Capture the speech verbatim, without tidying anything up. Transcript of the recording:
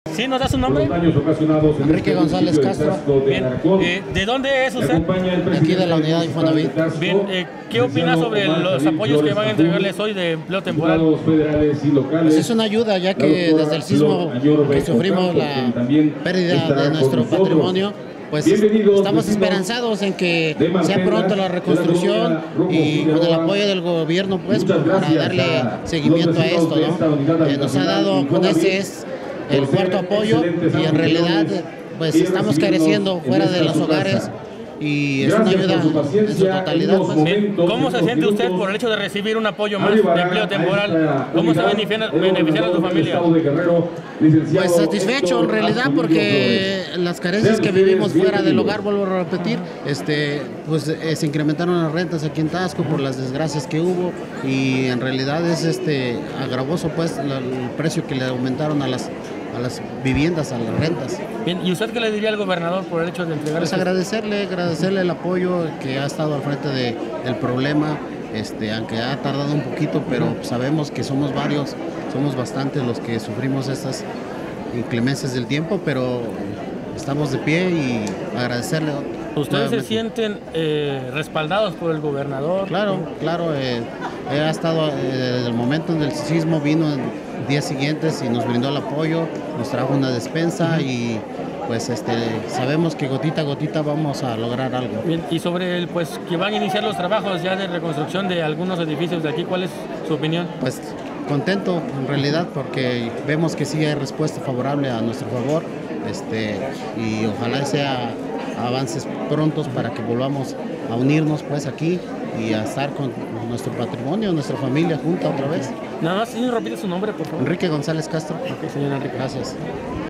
¿Sí nos da su nombre? Enrique González Castro. Bien, eh, ¿de dónde es usted? De aquí de la unidad Infonavit. Bien, eh, ¿qué opina sobre los apoyos que van a entregarles hoy de empleo temporal? Pues es una ayuda, ya que desde el sismo que sufrimos la pérdida de nuestro patrimonio, pues estamos esperanzados en que sea pronto la reconstrucción y con el apoyo del gobierno, pues, para darle seguimiento a esto, ¿no? Eh, nos ha dado, con este es el cuarto apoyo y en realidad pues estamos careciendo fuera de los hogares y es una ayuda en su totalidad. Pues. Bien, ¿cómo se siente usted por el hecho de recibir un apoyo más de empleo temporal? ¿Cómo se beneficia, beneficia a su familia? Pues satisfecho en realidad, porque las carencias que vivimos fuera del hogar, vuelvo a repetir, este, pues eh, se incrementaron las rentas aquí en Taxco por las desgracias que hubo y en realidad es este agravoso pues la, el precio que le aumentaron a las a las viviendas, a las rentas. Bien, ¿y usted qué le diría al gobernador por el hecho de entregar? Pues agradecerle, agradecerle el apoyo que ha estado al frente de, del problema, este, aunque ha tardado un poquito, pero sabemos que somos varios, somos bastantes los que sufrimos estas inclemencias del tiempo, pero estamos de pie y agradecerle. ¿Ustedes nuevamente se sienten eh, respaldados por el gobernador? Claro, claro, eh, he estado eh, desde el momento en el sismo, vino en días siguientes y nos brindó el apoyo, nos trajo una despensa uh-huh. y pues este, sabemos que gotita a gotita vamos a lograr algo. Bien, y sobre el, pues que van a iniciar los trabajos ya de reconstrucción de algunos edificios de aquí, ¿cuál es su opinión? Pues contento en realidad porque vemos que sí hay respuesta favorable a nuestro favor, este, y ojalá sea avances prontos para que volvamos a unirnos pues aquí y a estar con nuestro patrimonio, nuestra familia junta otra vez. Nada más, si repite su nombre, por favor. Enrique González Castro. Ok, señor Enrique. Gracias.